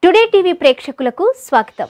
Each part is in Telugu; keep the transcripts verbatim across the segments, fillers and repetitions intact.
టుడే టీవీ ప్రేక్షకులకు స్వాగతం.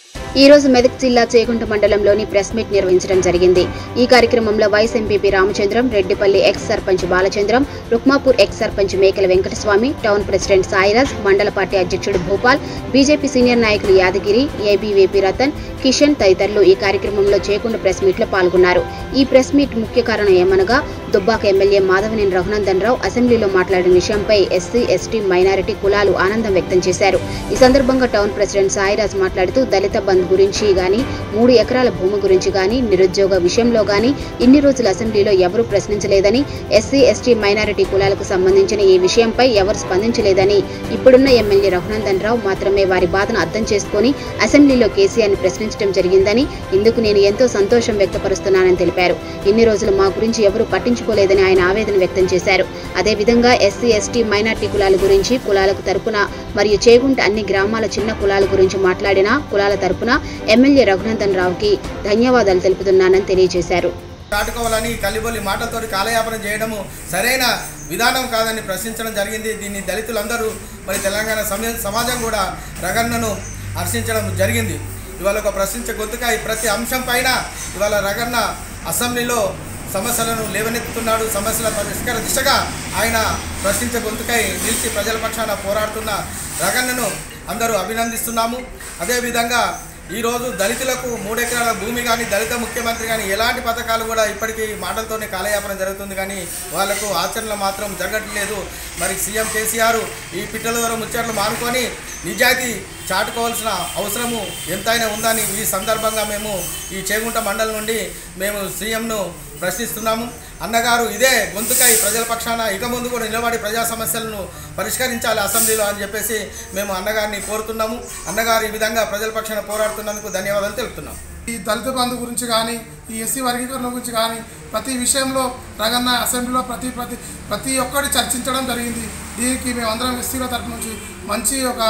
ఈ రోజు మెదక్ జిల్లా చేగుంట మండలంలోని ప్రెస్ మీట్ నిర్వహించడం జరిగింది. ఈ కార్యక్రమంలో vice MPP Ramachandram, Reddipalli ex sarpanch Balachandram, Rukmapur ex sarpanch Mekala Venkataswamy, town president Sairaj, మండల పార్టీ అధ్యక్షుడు భూపాల్, బీజేపీ సీనియర్ నాయకులు యాదగిరి, ఏబీవీపీ రతన్, కిషన్ తదితరులు ఈ కార్యక్రమంలో చేగుంట ప్రెస్ మీట్ లో పాల్గొన్నారు. ఈ ప్రెస్ మీట్ ముఖ్య కారణం ఏమనగా దుబ్బాక ఎమ్మెల్యే మాధవనేని రఘునందన్ రావు అసెంబ్లీలో మాట్లాడిన విషయంపై ఎస్సీ, ఎస్టీ, మైనారిటీ కులాలు ఆనందం వ్యక్తం చేశారు. ఈ సందర్భంగా టౌన్ ప్రెసిడెంట్ సాయిరాజ్ మాట్లాడుతూ దళిత బంద్ గురించి గాని, మూడు ఎకరాల భూమి గురించి గాని, నిరుద్యోగ విషయంలో గాని ఇన్ని రోజులు అసెంబ్లీలో ఎవరూ ప్రశ్నించలేదని, ఎస్సీ, ఎస్టీ, మైనారిటీ కులాలకు సంబంధించిన ఈ విషయంపై ఎవరు స్పందించలేదని, ఇప్పుడున్న ఎమ్మెల్యే రఘునందన్ రావు మాత్రమే వారి బాధను అర్థం చేసుకుని అసెంబ్లీలో కేసీఆర్ని ప్రశ్నించడం జరిగిందని, ఇందుకు నేను ఎంతో సంతోషం వ్యక్తపరుస్తున్నానని తెలిపారు. ఇన్ని రోజులు మా గురించి ఎవరూ పట్టించుకోలేదని ఆయన ఆవేదన వ్యక్తం చేశారు. అదేవిధంగా ఎస్సీ, ఎస్టీ, మైనారిటీ కులాల గురించి, కులాలకు తరపున మరియు చేగుంట అన్ని గ్రామాల చిన్న కులాల గురించి మాట్లాడిన కులాల తరపున ఎమ్మెల్యే రఘునందన్ రావుకి ధన్యవాదాలు తెలుపుతున్నానని తెలియజేశారు. చాటుకోవాలని కల్లిబొల్లి మాటలతో కాలయాపన చేయడము సరైన విధానం కాదని ప్రశ్నించడం జరిగింది. దీన్ని దళితులందరూ మరి తెలంగాణ సమాజం కూడా రగన్నను హర్షించడం జరిగింది. ఇవాళ ఒక ప్రశ్నించే గొంతుకై ప్రతి అంశం పైన ఇవాళ రగన్న అసెంబ్లీలో సమస్యలను లేవనెత్తుతున్నాడు. సమస్యల పరిష్కార దిశగా ఆయన ప్రశ్నించే గొంతుకై నిలిచి ప్రజల పక్షాన పోరాడుతున్న రగన్నను అందరూ అభినందిస్తున్నాము. అదేవిధంగా ఈరోజు దళితులకు మూడెకరాల భూమి కానీ, దళిత ముఖ్యమంత్రి కానీ ఎలాంటి పథకాలు కూడా ఇప్పటికీ మాటలతోనే కాలయాపన జరుగుతుంది కానీ వాళ్లకు ఆచరణలో మాత్రం జరగట్లేదు. మరి సీఎం కేసీఆర్ ఈ పిట్టల ద్వారా ముచ్చట్లు మానుకొని నిజాయితీ చాటుకోవాల్సిన అవసరము ఎంతైనా ఉందని ఈ సందర్భంగా మేము ఈ చేగుంట మండలం నుండి మేము సీఎంను ప్రశ్నిస్తున్నాము. అన్నగారు ఇదే గొంతుకై ప్రజల పక్షాన ఇక ముందు కూడా నిలబడి ప్రజా సమస్యలను పరిష్కరించాలి అసెంబ్లీలో అని చెప్పేసి మేము అన్నగారిని కోరుతున్నాము. అన్నగారు ఈ విధంగా ప్రజల పక్షాన పోరాడుతున్నందుకు ధన్యవాదాలు తెలుపుతున్నాం. ఈ దళిత బంధు గురించి కానీ, ఈ ఎస్సీ వర్గీకరణ గురించి కానీ ప్రతి విషయంలో రగన్న అసెంబ్లీలో ప్రతి ప్రతి ప్రతి ఒక్కటి చర్చించడం జరిగింది. దీనికి మేమందరం ఎస్సీల తరఫు నుంచి మంచి ఒక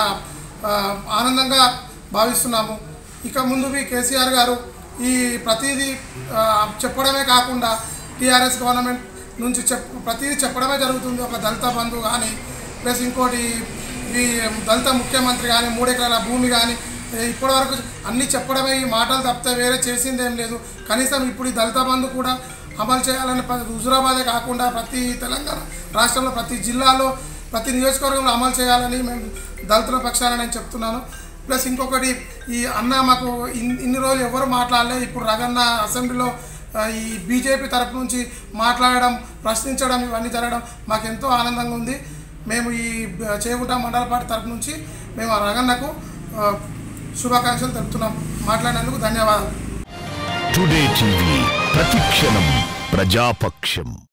ఆనందంగా భావిస్తున్నాము. ఇక ముందు మీ కేసీఆర్ గారు ఈ ప్రతిదీ చెప్పడమే కాకుండా టీఆర్ఎస్ గవర్నమెంట్ నుంచి చెప్ ప్రతిదీ చెప్పడమే జరుగుతుంది. ఒక దళిత బంధు కానీ, ప్లస్ ఇంకోటి ఈ దళిత ముఖ్యమంత్రి కానీ, మూడెకరాల భూమి కానీ ఇప్పటివరకు అన్నీ చెప్పడమే, ఈ మాటలు తప్పితే వేరే చేసింది ఏం లేదు. కనీసం ఇప్పుడు ఈ దళిత బంధు కూడా అమలు చేయాలని హుజురాబాదే కాకుండా ప్రతి తెలంగాణ రాష్ట్రంలో ప్రతి జిల్లాలో ప్రతి నియోజకవర్గంలో అమలు చేయాలని మేము దళితుల పక్షాన నేను చెప్తున్నాను. ప్లస్ ఇంకొకటి, ఈ అన్న మాకు ఇన్ని రోజులు ఎవరు మాట్లాడలేదు. ఇప్పుడు రగన్న అసెంబ్లీలో ఈ బీజేపీ తరపు నుంచి మాట్లాడడం, ప్రశ్నించడం ఇవన్నీ జరగడం మాకు ఎంతో ఆనందంగా ఉంది. మేము ఈ చేగుంట మండల పార్టీ తరపు నుంచి మేము ఆ రగన్నకు శుభాకాంక్షలు తెలుపుతున్నాం. మాట్లాడినందుకు ధన్యవాదాలు. టుడే టీవీ ప్రతిక్షణం ప్రజాపక్షం.